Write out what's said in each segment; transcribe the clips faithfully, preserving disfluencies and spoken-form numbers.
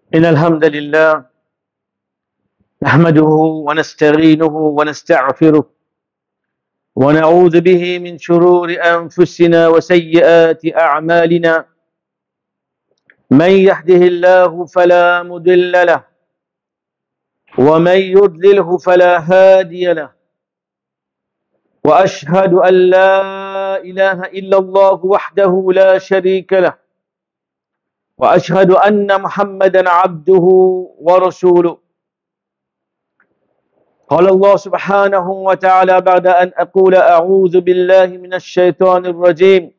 إن الحمد لله نحمده ونستعينه ونستغفره ونعوذ به من شرور أنفسنا وسيئات أعمالنا. من يهده الله فلا مضل له ومن يضلله فلا هادي له، وأشهد أن لا إله إلا الله وحده لا شريك له، وأشهد أن محمدا عبده ورسوله. قال الله سبحانه وتعالى بعد أن أقول أعوذ بالله من الشيطان الرجيم: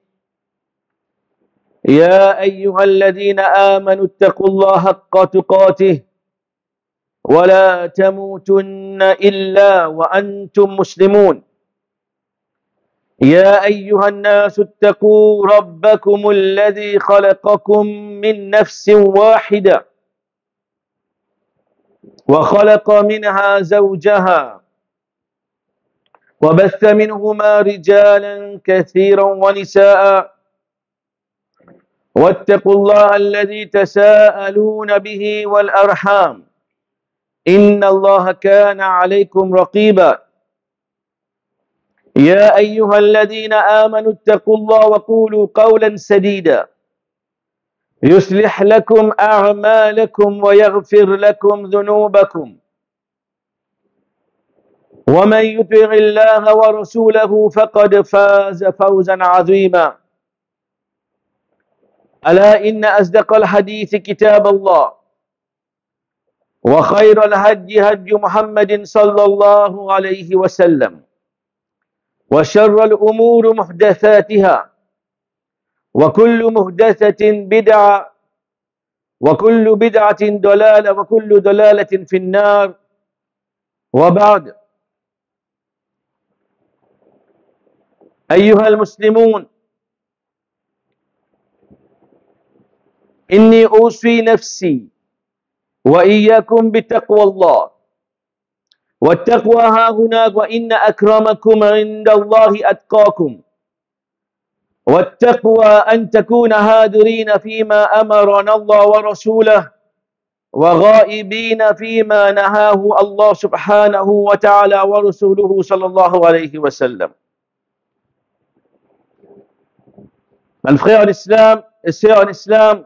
يا أيها الذين آمنوا اتقوا الله حق تقاته ولا تموتن إلا وأنتم مسلمون. يا أيها الناس اتقوا ربكم الذي خلقكم من نفس واحدة وخلق منها زوجها وبث منهما رجالا كثيرا ونساء، واتقوا الله الذي تساءلون به والأرحام إن الله كان عليكم رقيبا. يا أيها الذين آمنوا اتقوا الله وقولوا قولا سديدا يصلح لكم أعمالكم ويغفر لكم ذنوبكم، ومن يطع الله ورسوله فقد فاز فوزا عظيما. ألا إن أصدق الحديث كتاب الله، وخير الهدي هدي محمد صلى الله عليه وسلم، وشر الأمور محدثاتها، وكل محدثة بدعة، وكل بدعة ضلالة، وكل ضلالة في النار. وبعد، أيها المسلمون، إني أوصي نفسي وإياكم بتقوى الله. والتقوى ها هنا وإن أكرمكم عند الله أتقاكم. والتقوى أن تكون هادرين فيما أمرنا الله ورسوله، وغائبين فيما نهاه الله سبحانه وتعالى ورسوله صلى الله عليه وسلم. Mes frères en islam et sœurs en islam,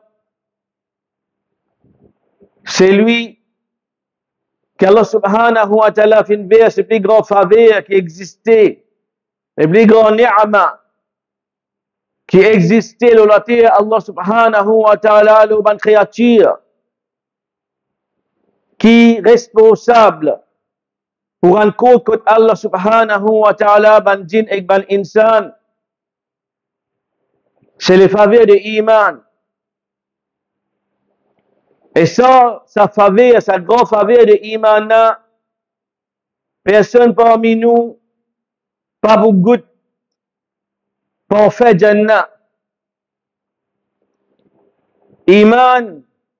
c'est lui qu'Allah subhanahu wa ta'ala fait vers ce plus grand faveur qui existait, le plus grand ni'ma qui existait dans la terre, Allah subhanahu wa ta'ala, le ban créature qui est responsable pour un compte que Allah subhanahu wa ta'ala ban djinn et ban insan, c'est le faveur de iman. Et ça, sa faveur, sa grande faveur de iman, personne parmi nous, pas pour goût, pour faire Jannah. Iman,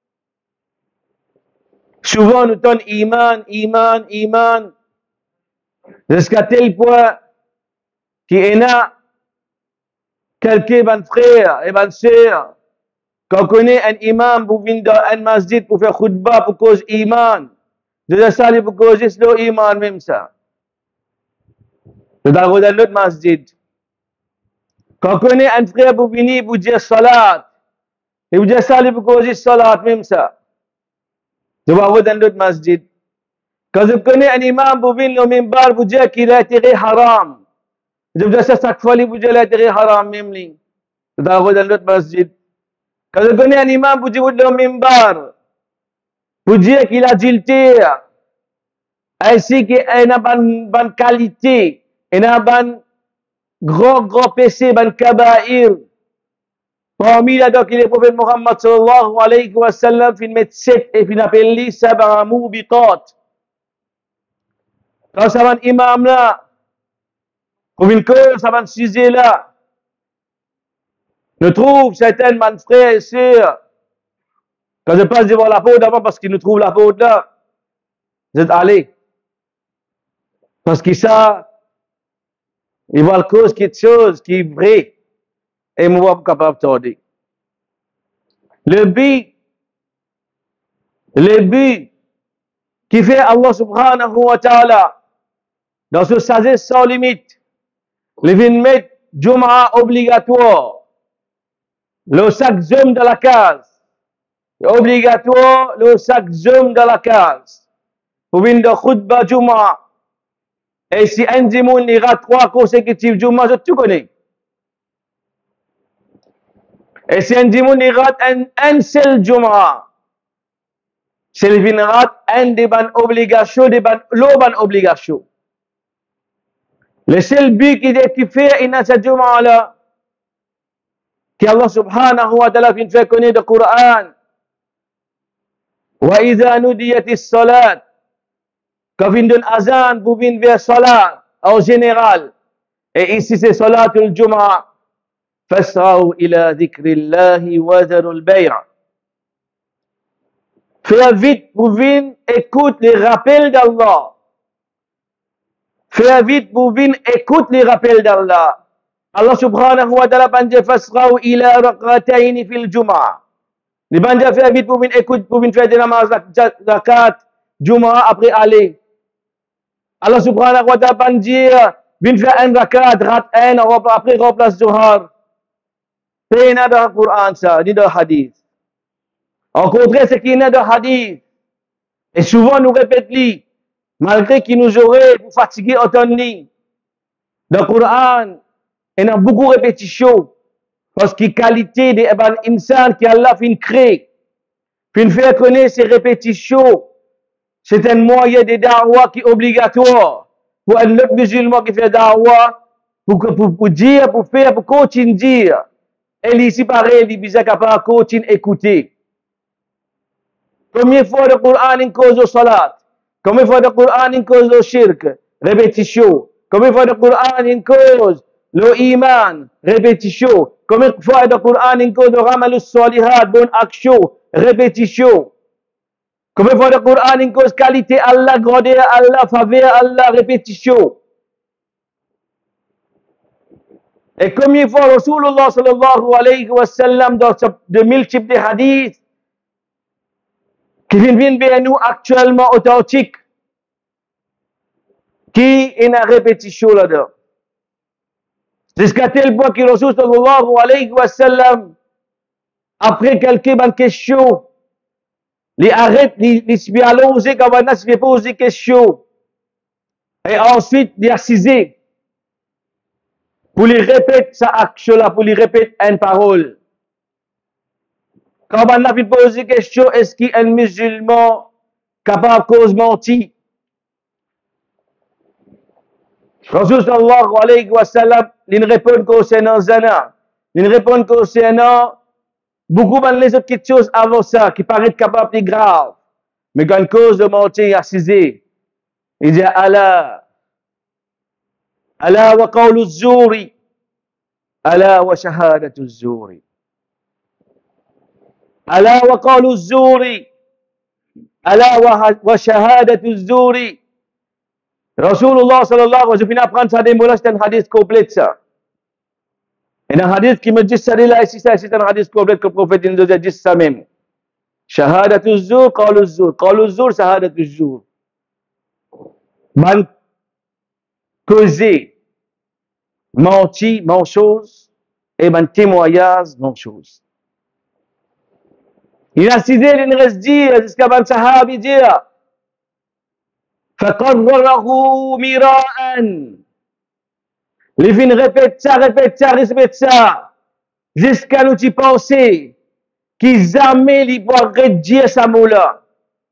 souvent nous donnons iman, iman, iman, jusqu'à tel point qu'il y en a quelqu'un, ben frère et ben sœur, quand on connaît un imam pour venir dans un masjid pour faire khutbah pour cause iman, de ça, il pour cause le iman même ça. Dans notre masjid. Quand on connaît un frère pour venir pour dire salat, il vous dit ça, il pour cause salat même ça. Dans notre masjid. Quand on connaît un imam pour venir au mimbar pour dire qu'il a été haram, je vous dis ça chaque fois, il vous dit qu'il a été haram même. Dans notre masjid. Quand on connaît un imam pour dire au mimbar, pour dire qu'il a adultère, ainsi qu'il a une bonne qualité, il a un grand, grand péché, un kabaïr. Parmi là, donc, il est prophète Muhammad sallallahu alayhi wa sallam, il met sept et il appelle lui sab'a mubiqat. Quand ça va un imam là, pour une cause, ça va un sujet là, nous trouve certains man frères et sœurs, quand je passe devant la porte d'abord parce qu'ils nous trouvent la porte là, vous êtes allés. Parce qu'ils savent, ils voient la cause qui est chose, qui est vraie, et moi, je suis capable de tarder. Le but les buts qui fait Allah subhanahu wa ta'ala dans ce sagesse sans limite, les vins mettre Jum'a obligatoire, le sac zoom dans la case, obligatoire le sac zoom dans la case, pour venir de khutba Jum'a, et si un dimoun ira trois consécutifs Jum'a, je tout connais. Et si un dimoun ira un, un seul Jum'a, c'est le vinrat un des ban obligations, des ban l'oban obligation. Le seul but qui est qui fait in cette Jum'a là, qui Allah subhanahu wa ta'ala vient faire connaître le Coran. Wa idha nudiyati salat, quand vient d'un azan, vous venez vers salat en général. Et ici c'est salatul Jum'a. Fas'aw ila dhikrillahi wa dharul bay'. Fais vite pour venir, écoute les rappels d'Allah. Fais vite pour venir, écoute les rappels d'Allah. Allah subhanahu wa ta'ala banja fas'aw ila raqatayn fil Jum'a. Les banja fais vite pour venir, écoute pour venir faire des namaz zakat, Jum'a après aller. Allah subhanahu wa ta'ala banja venir faire un rakat, rat un, après remplace Zuhar. C'est pas dans le Coran ça, ni dans le hadith. Au contraire, ce qui est dans le hadith, et souvent nous répétons, malgré qu'il nous aurait pour fatiguer autant de dans le Coran, il y a beaucoup de répétitions, parce que la qualité des insan qui Allah fin créer, fin faire connaître ces répétitions, c'est un moyen de da'wah qui est obligatoire pour un autre musulman qui fait da'wah, pour, pour, pour dire, pour faire, pour continuer dire. Et ici, pareil, il est capable de continuer écouter. Combien de fois le Coran in cause de salat? Combien de fois le Coran in cause de shirk? Répétition. Combien de fois le Coran in cause le iman? Répétition. Combien de fois le Coran in cause de ramal salihat, bonne action? Répétition. Combien de fois le Coran in cause qualité Allah, grandeur Allah, faveur Allah? Répétition. Et combien de fois Rasulullah sallallahu alayhi wa sallam dans de multiples hadiths qui viennent vers nous actuellement authentiques, qui est une répétition là-dedans. Jusqu'à tel point que Rasul sallallahu alayhi wa sallam, après quelques bonnes questions, les arrête, les, les se allonger quand on se fait poser des questions, et ensuite les assiser, pour les répéter sa action là, pour les répéter une parole. Quand on a fait poser la question, est-ce qu'un musulman capable de cause mentir? Rasul sallallahu alayhi wa sallam, il répond concernant Zana. Il répond concernant beaucoup de les autres choses avant ça, qui paraissent capables de grave. Mais quand une cause de mentir assisée, il dit Allah, Allah wa qawlu zuri, Allah wa shahadatu zuri. ألا وقول الزور ألا وشهادة الزور رسول الله صلى الله عليه وسلم فينا apprendre ça des mots là c'est un hadith complet ça et un hadith qui me dit ça là ici ça c'est un hadith complet que le prophète nous a dit ça même شهادة الزور قول الزور قول الزور شهادة الزور man causer menti mon chose et man témoignage non chose. Il a cité il reste dire jusqu'à un sahabi dire فقرره مراء les vins répètent ça répètent ça répètent ça jusqu'à nous y penser qu'ils jamais ils vont redire ça mot là.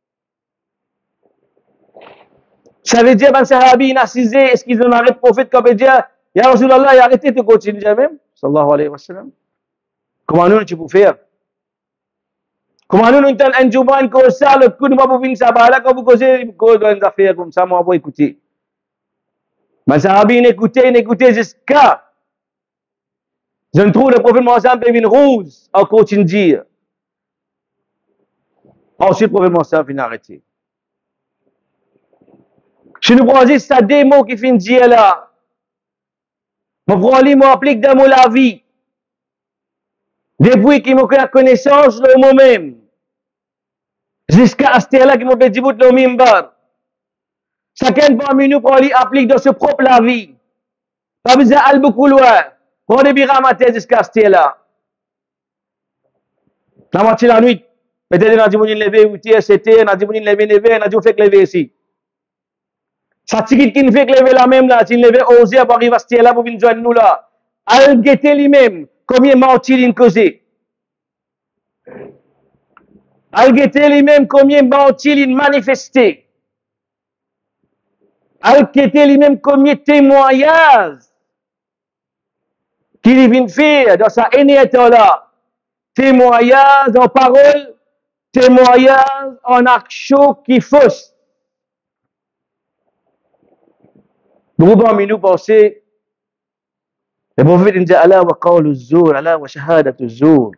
Ça veut dire un sahabi il a cité est-ce qu'ils ont arrêté prophète comme dire ya Rasulallah il a arrêté de continuer même sallallahu alayhi wa sallam. Comment nous tu peux faire? Comment nous nous entendons un juman comme ça, le coup de ma bouvine ça va là, quand vous causez, vous causez des affaires comme ça, moi, vous écoutez. Mais ça a bien écouté, écouté jusqu'à. Je ne trouve le prophète Mohammed une rose, en continue de dire. Ensuite, le prophète Mohammed vient arrêter. Je nous prends juste ça des mots qui finissent dire là. Je prends les mots, applique dans mon la vie. Depuis qu'il m'a la connaissance, le mot même. Jusqu'à ce là qui m'ont dit bout le mimbar. Chacun parmi nous pour lui applique dans sa propre la vie. Pas besoin d'aller beaucoup loin. Pour des biramater jusqu'à ce là. La moitié de la nuit. Peut-être qu'on a dit qu'on lever ou tirer c'était, on a dit qu'on lever lever, on a dit qu'on fait lever ici. Ça tigit qui ne fait lever la même là, si lever oser pour arriver à ce là pour venir joindre nous là. Al guetter lui-même combien menti il causé. Al guetter lui-même combien menti il manifesté. Al guetter lui-même combien témoignages qu'il vient faire dans sa énergie là. Témoignages en parole, témoignages en action qui fausse. Beaucoup parmi nous penser, le prophète dit Allah wa qawlu zur, Allah wa shahadatu zur.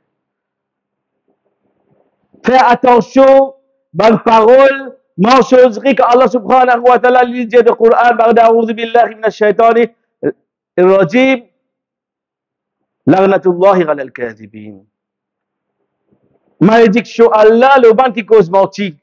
Faire attention, bonne parole, mentionnerie que Allah subhanahu wa ta'ala lui dit dans le Coran, ba'da a'udhu billahi minash shaitani rajim, la'natullahi ala al-kadhibin. Malédiction Allah, le ban qui cause menti.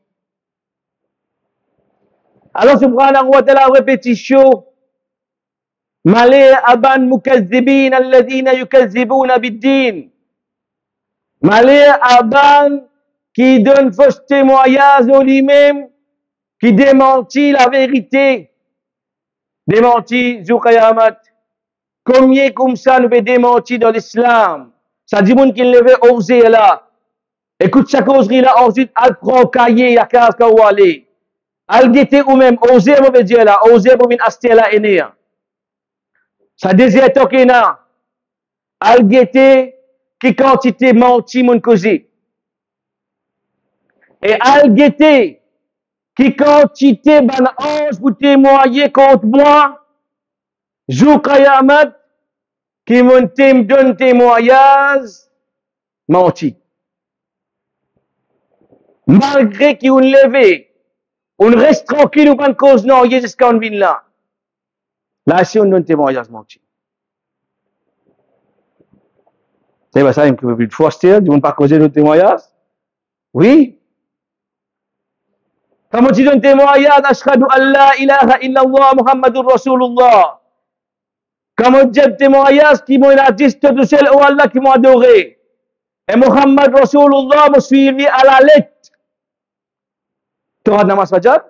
Allah subhanahu wa ta'ala répétition, malé aban mukazzibin alladhina yukazzibuna bid-din. Malé aban qui donne faux témoignage au lui-même, qui démentit la vérité. Démentit, Zoukayamat. Combien comme ça nous peut démentir dans l'islam? Ça dit moun qui levait osé là. Écoute sa causerie là, ensuite, elle prend cahier, la case qu'on va aller. Elle guette ou même, osé, on veut dire là, osé pour venir acheter là, et ça désire toquer là. Elle guette, qui quantité menti mon causé. Et elle guette, qui quantité ban ange pour témoigner contre moi, jour Kayamat, qui m'ont donne témoignage, menti. Malgré qu'on lève, on reste tranquille ou pas de cause, non, il y a jusqu'à on vient là. Là, si on donne témoignage menti. C'est pas ça, il me peut forcer, ils ne vont pas causer de témoignage. Oui. Comment tu donnes témoignage, ashhadu an la ilaha illallah Muhammadur Rasulullah. Comment tu donnes témoignage qui m'ont dit de celle où Allah qui m'ont adoré. Et Muhammad Rasulullah me suivi à la lettre. Tu as namaz fajr?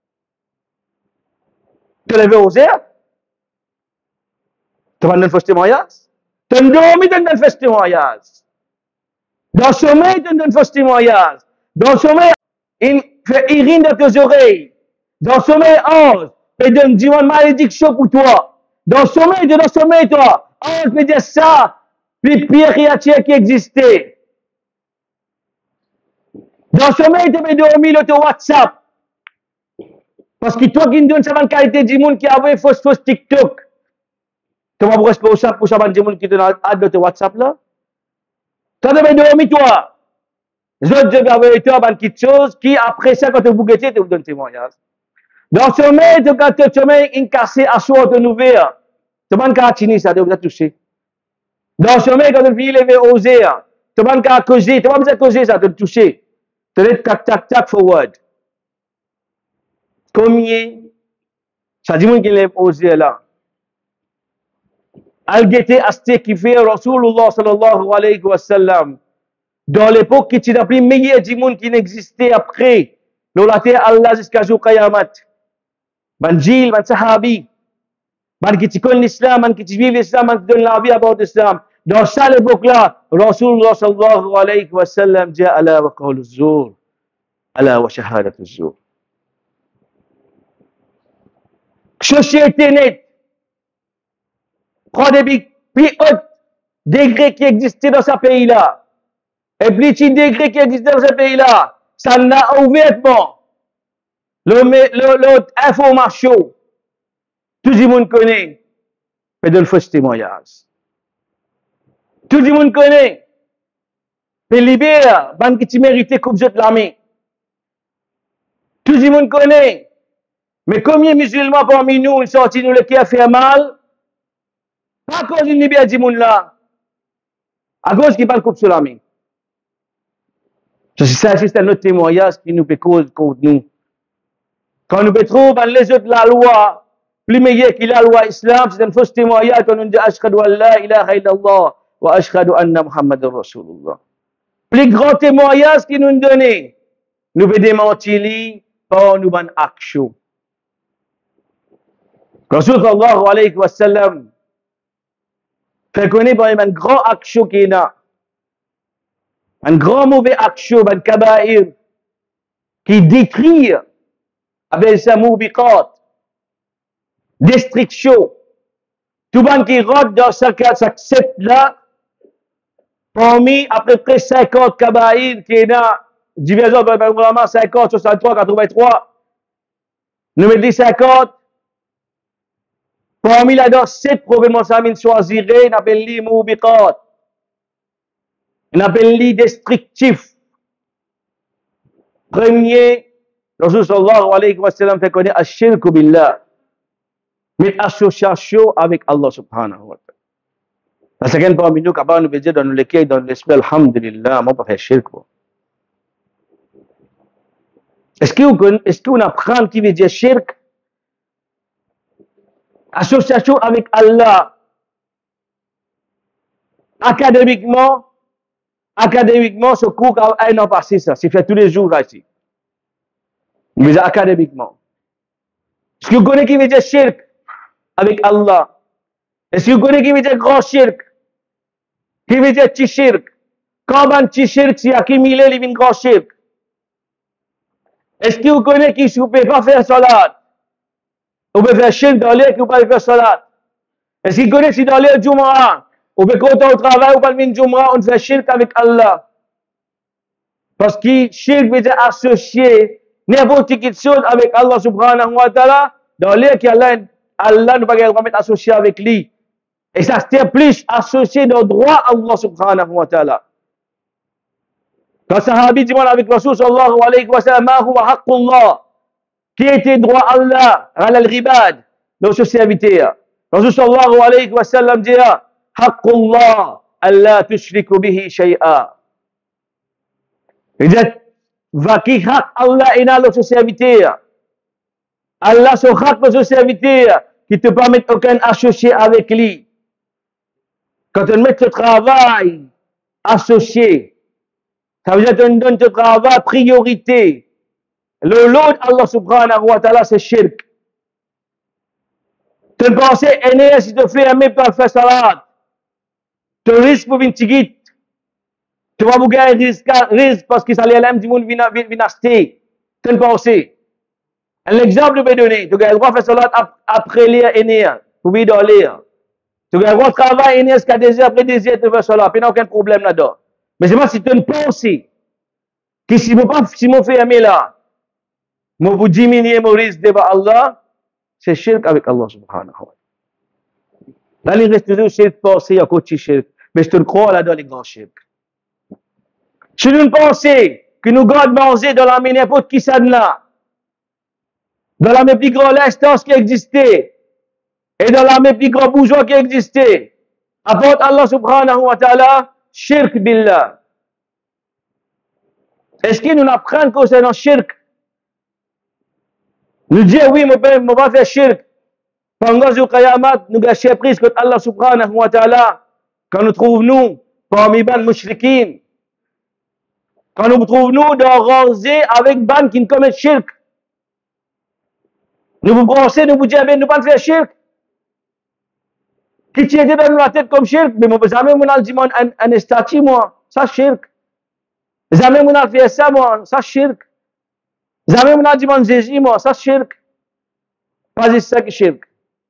Tu as levé aux airs? Tu as donné le témoignage? Tu as dormi, tu as donné le témoignage. Dans le sommeil, tu as donné le témoignage. Dans le sommeil, il fait irine dans tes oreilles. Dans le sommeil, ange, il donne une malédiction pour toi. Dans le sommeil, dans le sommeil, toi, ange peut dire ça, puis pire créature qui existait. Dans le sommeil, tu peux dormir le WhatsApp. Parce que toi qui donne cette qualité du monde qui avait fausse fausse TikTok. Tu vas pour responsable pour ça du monde qui donne ad de WhatsApp là. Tu peux dormir toi. Les autres je vais avec toi ban quelque chose qui après ça quand tu bougetis tu donnes témoignage. Dans le sommeil, tu quand tu sommeil in cassé à soi de nouvelle. Tu vas pas chiner ça, tu vas toucher. Dans le sommeil quand tu finis lever oser, tu vas pas causer, tu vas pas causer ça, tu toucher. Tu vas tac tac tac forward. Combien ça dit mon qui lève osé là. Al-Gete Asté qui fait Rasulullah sallallahu alayhi wa sallam. Dans l'époque qui était la plus meilleure du monde qui n'existait après. L'olaté Allah jusqu'à jour Qayamat. Ban Jil, ban Sahabi. Ban qui connaît l'islam, ban qui vit l'islam, ban qui donne la vie à bord de l'islam. Dans cette époque-là, Rasulullah sallallahu alayhi wa sallam dit ala wa qawlu zur. Ala wa shahadatu zur. Société nette. Prends des plus hauts degrés qui existaient dans ce pays-là. Et plus petits degrés qui existaient dans ce pays-là. Ça n'a ouvertement. L'autre information. Tout le monde connaît. Mais de le faux témoignage. Tout le monde connaît. Mais libère, ban qui tu méritais comme je te la main. Tout le monde connaît. Mais combien de musulmans parmi nous, ils sortent nous le qui a fait mal? Pas à cause d'une liberté du monde là. À cause qui parle comme sur la main. Ça, c'est notre témoignage qui nous peut cause contre nous. Quand nous trouvons dans les autres la loi, plus meilleure que la loi islam, c'est un faux témoignage quand nous dit Ashhadu an la ilaha illallah wa ashhadu anna Muhammadur Rasulullah. Plus grand témoignage qui nous donne, nous pouvons démentir par nous ban action. Rasul sallallahu alayhi wa sallam fait connaître par un grand action qui est là. Un grand mauvais action, un kabaïr, qui détruit avec sa moubiqat, destruction. Tout le monde qui rentre dans cette secte-là, parmi à peu près cinquante kabaïr qui est là, division par cinquante, soixante-trois, quatre-vingt-trois, nous mettons cinquante, parmi là-dedans, sept provenons de choisirait, on appelle les moubiqat. On appelle les destructifs. Premier, Rasul sallallahu alayhi wa sallam fait connaître Ash-shirku billah. Mais association avec Allah subhanahu wa ta'ala. Parce que parmi nous, quand nous dire dans le cœur, dans l'esprit, alhamdulillah, moi pas faire shirk. Est-ce qu'on est-ce qu'on apprend qui veut dire shirk? Association avec Allah. Académiquement, Académiquement, ce cours a un an passé, ça. C'est fait tous les jours ici. Mais académiquement. Est-ce que vous connaissez qui veut dire shirk avec Allah? Est-ce que vous connaissez qui veut dire grand shirk? Qui veut dire petit shirk? Quand un petit shirk s'est accumulé, il vient grand shirk. Est-ce que vous connaissez qui ne peut pas faire salat? Vous pouvez faire shirk dans l'air qui ne peut pas faire salat. Est-ce que vous connaissez si dans l'air Jumu'ah? On peut compter au travail, ou pas le Jumu'ah, on fait shirk avec Allah. Parce que shirk veut dire associer n'importe quelle chose avec Allah subhanahu wa ta'ala, dans l'air qu'Allah, Allah ne va pas mettre associé avec lui. Et ça c'est plus associé dans le droit Allah subhanahu wa ta'ala. Quand Sahabi dit avec Rasul sallallahu alayhi wa sallam, ma huwa haqqullah, qui était droit Allah, ala al-ribad, dans ce serviteur. Rasul sallallahu alayhi wa sallam dit, حق الله ألا تشرك به شيئا. Il dit, va qui haq Allah est dans notre serviteur. Allah se haq notre serviteur qui te permet aucun associé avec lui. Quand on met ce travail associé, ça veut dire qu'on donne ce travail priorité. Le lot Allah subhanahu wa ta'ala c'est shirk. Tu penses, et si tu fais un même pas faire salat, tu risques pour une tigite. Tu vas vous gagner risque parce que ça les aime du monde vient acheter. Tu ne penses. Un exemple de me donner. Tu as le droit de faire salat après lire et lire. Pour bien lire. Tu as le droit de travailler et lire jusqu'à désir après désir de faire salat. Il n'y a aucun problème là-dedans. Mais c'est moi si tu ne penses que si mon pas si mon fait aimer là, moi vous diminuer mon risque devant Allah, c'est shirk avec Allah subhanahu wa ta'ala. Là, il reste toujours shirk pensé à côté shirk. Mais je te le crois là dans les grands shirk. Si nous pensons que nous gardons manger dans la n'importe qui ça là, dans la plus grande instance qui existait, et dans la plus grande bourgeois qui existait, apporte Allah subhanahu wa ta'ala, shirk billah. Est-ce que nous apprenons concernant shirk? Nous disons oui, on va faire shirk. Pendant le Qayamat, nous gâchons prise contre Allah subhanahu wa ta'ala. Quand nous trouvons nous parmi ban mushrikin. Quand nous trouvons nous dans rangée avec ban qui ne commettent shirk. Nous vous pensez, nous vous disons, nous ne pas faire shirk. Qui tient dans la tête comme shirk, mais moi, jamais on a dit un, un statut, moi, ça shirk. Jamais on a fait ça, moi, ça shirk. Jamais on a dit mon Jésus, moi, ça shirk. Pas ça qui shirk.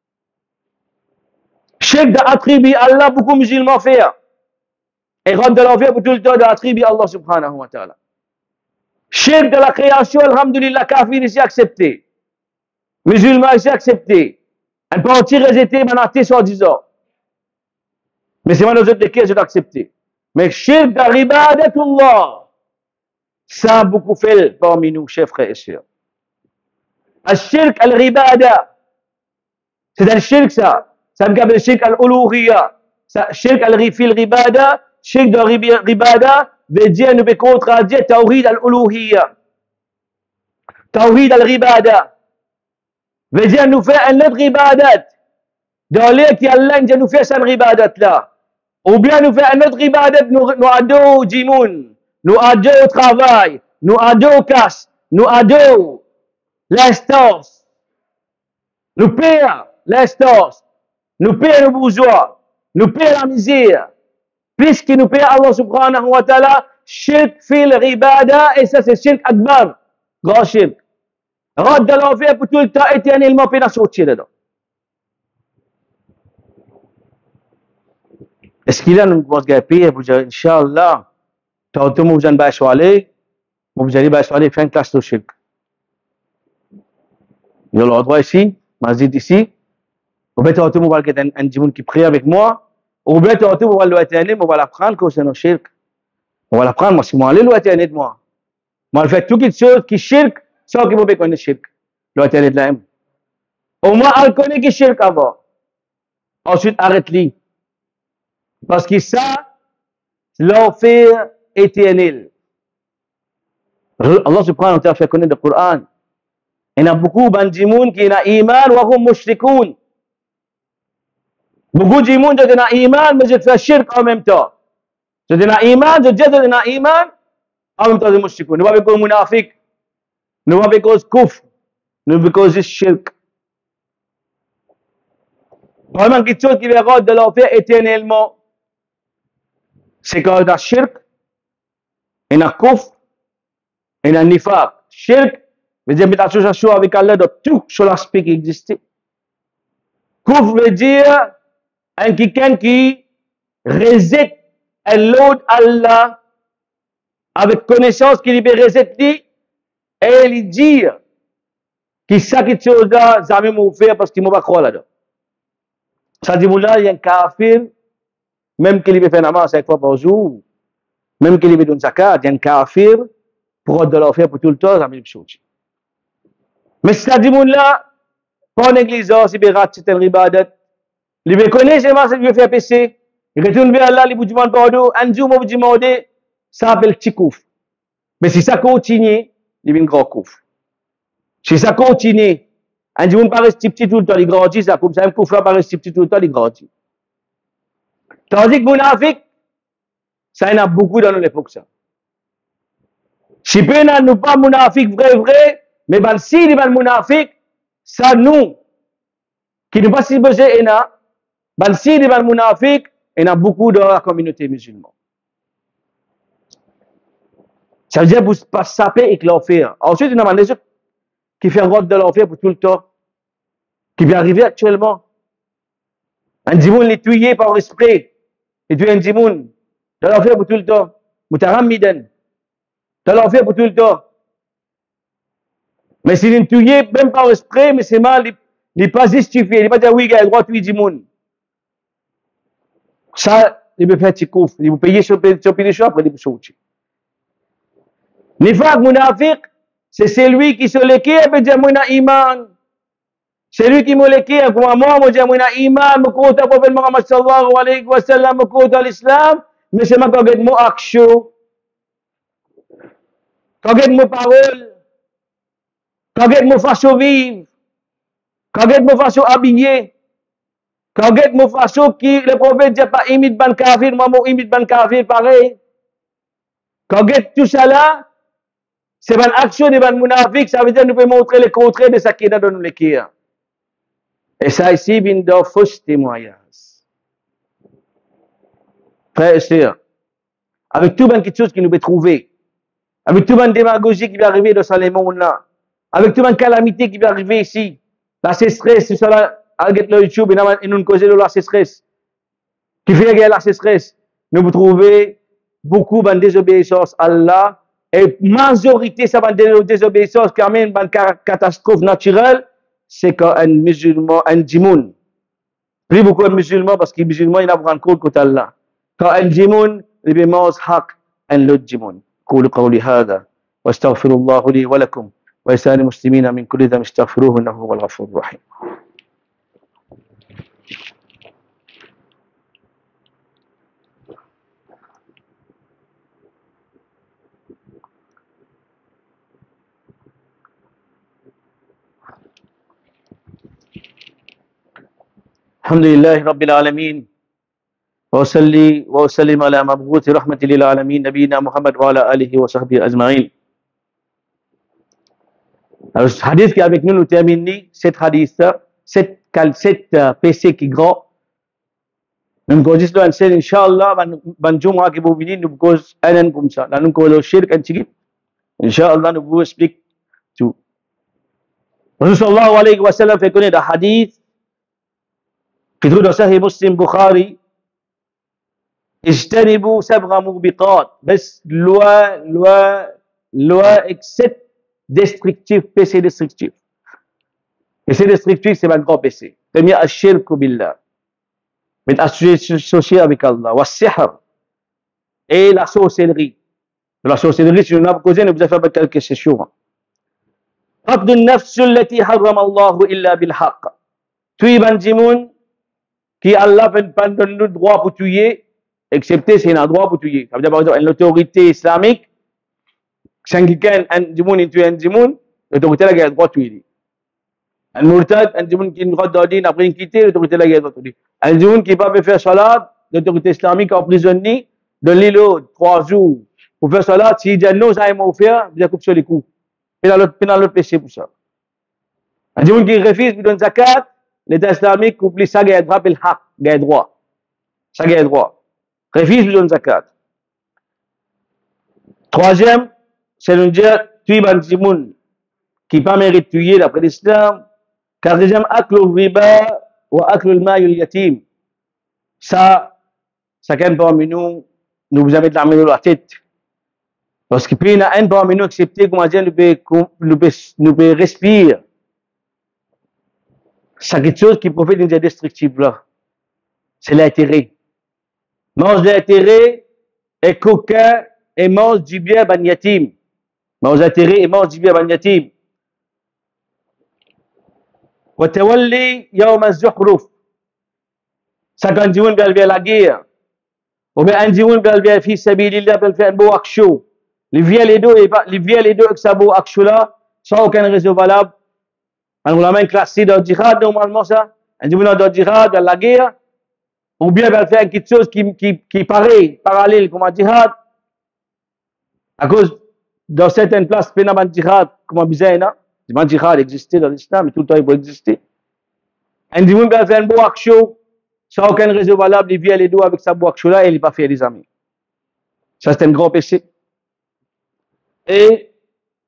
Shirk d'attribuer Allah, beaucoup de musulmans font. Et rentrent dans l'enfer pour tout le temps d'attribuer Allah subhanahu wa ta'ala. Shirk de la création, alhamdulillah, kafir ici accepté. Musulman ici accepté. Un parti rejeté, manaté, soi-disant. Mais c'est moi, nous autres, lesquels j'ai accepté. Mais shirk de ribadatullah, ça a beaucoup fait parmi nous, chers frères et sœurs. Al-shirk al-ribada, c'est un shirk ça. Ça me rappelle shirk al-uluhiyya. Shirk al-ribada, shirk de ribada, veut dire, nous pouvons contradire Tawhid al-Uluhiyya. Tawhid al-Ribada. Veut dire, nous faire un autre ibadat. Dans l'air qui Allah nous fait cette ibadat là. Ou bien nous faire un autre ibadat, nous, nous adorons au jimoun, nous adorons au travail, nous adorons au casse, nous adorons l'instance. Nous payons l'instance. Nous payons le bourgeois. Nous payons la misère. Puisque nous payons Allah subhanahu wa ta'ala, shirk fil ribada, et ça c'est shirk akbar. Grand shirk. Rad de l'enfer pour tout le temps, éternellement, puis n'a sorti dedans. Est-ce qu'il y a une grosse payer pour dire, Inch'Allah, t'as tout le monde qui va aller, vous allez aller faire une classe de shirk. Il y a l'endroit ici, masjid ici, ou bien tout le monde va être un djimoun qui prie avec moi, ou bien tout le monde va l'atteindre, on va l'apprendre que c'est un shirk. On va l'apprendre, moi, si moi, allez l'atteindre de moi. Moi, je fais toutes les choses qui shirk, sans que vous connaissez shirk. L'atteindre de la même. Au moins, elle connaît qui shirk avant. Ensuite, arrête-le. Parce que ça, l'enfer éternel. Allah subhanahu wa ta'ala fait connaître le Coran. Il y a beaucoup de gens qui ont iman wa hum mushrikoun. Beaucoup de gens qui ont iman mais ils font shirk en même temps. Ils ont iman, ils ont iman en même temps ils sont mushrikoun. Nous pas cause munafik. Nous pas cause kufr. Nous pas cause shirk. Vraiment quelque chose qui verra de l'enfer éternellement. C'est quand il y a shirk, il y a kufr, il y a nifaq. Shirk veut dire mettre association avec Allah dans tout sur l'aspect qui existait. Kufr veut dire un quelqu'un qui réside et l'autre Allah avec connaissance qu'il peut résider et lui dire que ça quelque chose là, ça m'a faire parce qu'il m'a pas croire là-dedans. Ça dit, il y a un kafir, même qu'il peut faire namaz cinq fois par jour, même qu'il peut donner zakat, il y a un kafir pour de l'enfer pour tout le temps, ça m'a chose. Mais ça dit, là, pas en église, c'est bien raté, c'est un ribadat. Il veut connaître seulement ce qu'il veut faire péché. Il retourne vers Allah, il vous demande pardon, un jour, il vous demande, ça s'appelle tikouf. Mais si ça continue, il y a un grand kouf. Si ça continue, un jour, il paraît petit petit tout le temps, il grandit, ça comme ça, un kouf là paraît petit petit tout le temps, il grandit. Tandis que munafik, ça y en a beaucoup dans l'époque, ça. Si peu nous pas munafik vrai, vrai, mais ben si les ben munafik, ça nous, qui ne pas si besoin, et na, ben si les ben munafik, il y en a beaucoup dans la communauté musulmane. Ça veut dire que vous pas saper avec l'enfer. Ensuite, il y en a des autres qui font route de l'enfer pour tout le temps, qui vient arriver actuellement. Un dimoun est tué par esprit. Il tue un dimoun. De l'enfer pour tout le temps. Moutaram miden. De l'enfer pour tout le temps. Mais s'il est tué, même par esprit, mais c'est mal, il n'est pas justifié. Il n'est pas dire oui, il a le droit de tuer dimoun. Ça, il peut faire petit couf. Il peut payer sur le péché, après il peut sortir. Nifaq munafik, c'est celui qui se l'équille et peut dire moi na iman. C'est lui qui me l'équille, comme moi, moi, moi na iman, me compte au prophète Muhammad sallallahu alayhi wa sallam, me compte à l'islam, mais c'est ma quand mon action, quand mon parole, quand mon façon vivre, quand mon façon habiller, quand mon façon qui, le prophète dit pas imite ban kafir, moi, moi imite ban kafir, pareil. Quand tout ça là, c'est une action de ban munafik, ça veut dire que nous pouvons montrer le contraire de ce qui est dans nous l'équille. Et ça ici, vient de faux témoignages. Frère et sœurs, avec tout le quelque chose qui nous peut trouver, avec tout le démagogie qui va arriver dans ce monde-là, avec tout le calamité qui va arriver ici, la sécheresse, c'est ça là, avec le YouTube, et nous causons de la sécheresse, qui fait gagner la sécheresse, nous pouvons trouver beaucoup de désobéissance à Allah, et majorité, ça va de désobéissance qui amène une catastrophe naturelle, c'est quand un musulman, un djimoun, plus beaucoup de musulmans parce que les musulmans, ils n'ont pas compte contre Allah. Quand un djimoun, il mange haq, un l'autre djimoun. قولوا قولي هذا واستغفر الله لي ولكم ولسائر المسلمين من كل ذنب استغفروه انه هو الغفور الرحيم. الحمد لله رب العالمين وأصلي وأسلم على مبعوث رحمة للعالمين نبينا محمد وعلى آله وصحبه أجمعين. Alors, ce hadith qui est avec nous nous termine ni sept hadiths, sept sept péchés qui grands. Nous causes là, c'est Inch'Allah, ban Jum'a qui vous venir nous cause un comme ça. Là nous cause shirk un petit. Inch'Allah nous vous explique tout. Rasul sallallahu alayhi wa sallam fait connaître un hadith qui trouve dans Sahih Muslim Bukhari. اجتنبوا سبع موبقات بس loi loi loi except destructif péché destructif. Péché destructif c'est un grand péché. Premier الشرك بالله, mais associé avec Allah. والسحر et la sorcellerie. La sorcellerie si nous n'avons causé nous avons fait quelque chose. قتل النفس التي حرم الله إلا بالحق. Tuer bandimun qui Allah fait pas donne le droit pour tuer excepté c'est un droit pour tuer. Ça veut dire par exemple l'autorité islamique Shangikan un dimoun tuer un dimoun, l'autorité là a le droit de tuer. Un murtad, un dimoun qui ne droit d'ordine après une quitter, l'autorité là a le droit de tuer. Un dimoun qui ne peut pas faire salat, l'autorité islamique a emprisonné de l'île trois jours pour faire salat. Si il dit non, ça m'a offert, il a coupé sur les coups. Et dans l'autre péché pour ça. Un dimoun qui refuse de donner zakat, l'État islamique coupe ça, il a le droit, il a le droit. Ça il a le droit. Refuse de donner zakat. Troisième, c'est de dire tuer un dimoun qui pas mérite de tuer d'après l'islam. Quatrième, aklu riba ou aklu al-mal yatim. Ça, chacun parmi nous, nous vous avez de la main dans la tête. Parce que puis il y a un parmi nous accepté, comment dire, nous peut, nous peut, nous peut respirer. C'est quelque chose qui profite d'une destructible là. C'est l'intérêt. Mange l'intérêt et coquin et mange du bien ban yatim. Mange l'intérêt et mange du bien ban yatim. وتولي يوم الزخرف. Ça quand Dieu va vers la guerre. Ou bien un Dieu va vers fi sabilillah va faire un beau action. Les vieux les deux et les vieux les deux avec ça beau action là sans aucune raison valable. On l'a même classé dans le djihad normalement ça. Un Dieu dans le djihad dans la guerre. Ou bien va faire quelque chose qui qui qui paraît parallèle comme un djihad. À cause dans certaines places pendant le djihad comme un bizarre. Le djihad existait dans l'islam, mais tout le temps il peut exister. Un dimanche, il fait un beau action, sans aucune raison valable, il vient les deux avec sa beau action là et il n'est pas fait des amis. Ça, c'est un grand péché. Et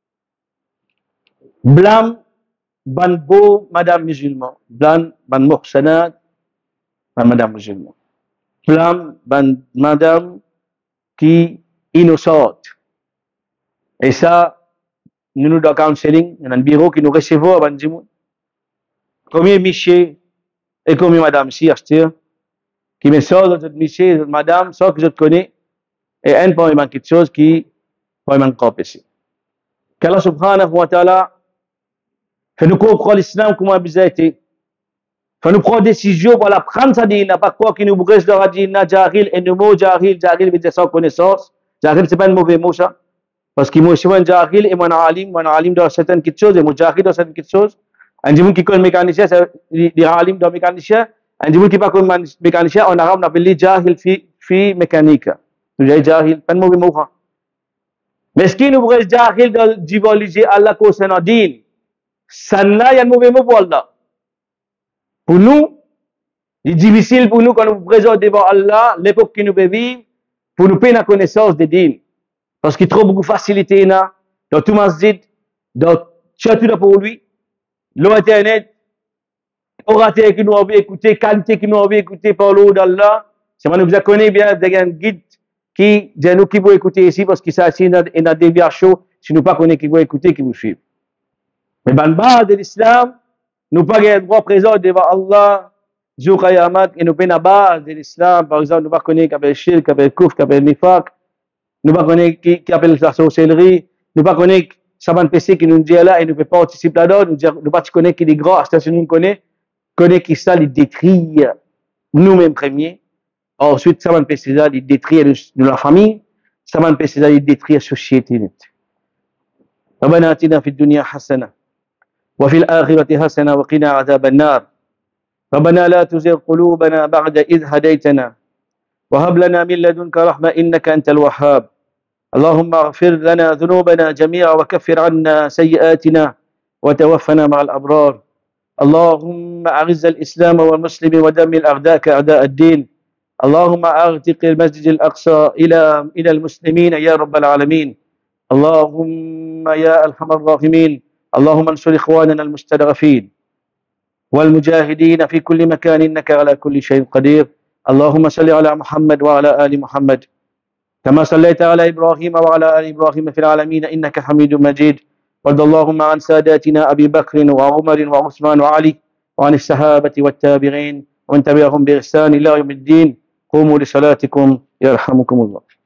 blâme, ban beau madame musulman. Blâme, ban muhsanat, ban madame musulman. Blâme, ban madame qui innocente. Et ça, nous nous dans counseling, il y a un bureau qui nous recevait avant Djimoun. Combien Miché et combien Madame si acheter qui me sort de Miché, de Madame, ça que je te connais, et un point il manque quelque chose qui point il manque ici. Qu'Allah subhanahu wa ta'ala fait nous comprendre l'islam comment il a été. Fait nous prendre décision pour la prendre ça dit, n'a pas quoi qui nous brise de radine, na jahil, et nous mot jahil, jahil veut dire sans connaissance. Jahil c'est pas un mauvais mot ça. Parce que moi, je suis un jahil et moi, un alim, moi, un alim dans certaines choses et moi, jahil dans certaines choses. Un dimanche qui connaît mécanicien, c'est des alim dans mécanicien. Un dimanche qui pas connaît mécanicien, en arabe, on appelle les jahil fi, fi mécanique. Nous avons jahil, pas de mauvais mot. Mais ce qui nous reste jahil dans divulguer Allah concernant din, ça n'a pas de mauvais mot pour Allah. Pour nous, il est difficile pour nous quand nous présentons devant Allah, l'époque qui nous vivons, pour nous payer la connaissance des din. Parce qu'il y a trop beaucoup de facilité dans tout masjid, dans tout pour lui, l'internet, orateur qui nous a écouté, qualité qui nous a écouté par l'eau d'Allah. C'est moi nous vous connaissez bien, il y a un guide qui dit nous qui vous écouter ici parce qu'il s'assied dans une déviation, si nous pas connaissons qui vous écouter, qui vous suivent. Mais dans la base de l'islam, nous pas le droit présent devant Allah, jour Qayamat, et nous pas la base de l'islam, par exemple, nous pas connaissons qu'il y a le shirk, qu'il y a le kufr, qu'il y a le nifaq. Nous ne connaissons pas qui appelle la sorcellerie, nous ne connaissons pas Saban P C qui nous dit là et nous ne pouvons pas participer là-dedans, nous ne pas connaître qui est grand, c'est nous connaissons, connaît qui ça, il détruit nous-mêmes premiers. Ensuite, Saban P C il détruit de la famille, Saban P C il détruit la société. ربنا آتنا في الدنيا حسنة وفي الآخرة حسنة وقنا عذاب النار ربنا لا تزغ قلوبنا بعد إذ هديتنا وهب لنا من لدنك رحمة إنك أنت الوهاب. اللهم اغفر لنا ذنوبنا جميعا وكفر عنا سيئاتنا وتوفنا مع الأبرار. اللهم أعز الإسلام والمسلمين ودمر أعداءك أعداء الدين. اللهم أغتق المسجد الأقصى إلى إلى المسلمين يا رب العالمين. اللهم يا أرحم الراحمين، اللهم انصر إخواننا المستضعفين والمجاهدين في كل مكان إنك على كل شيء قدير. اللهم صل على محمد وعلى آل محمد كما صليت على إبراهيم وعلى آل إبراهيم في العالمين إنك حميد مجيد. وارض اللهم عن ساداتنا أبي بكر وعمر وعثمان وعلي وعن الصحابة والتابعين ومن تبعهم بإحسان إلى يوم الدين. قوموا لصلاتكم يرحمكم الله.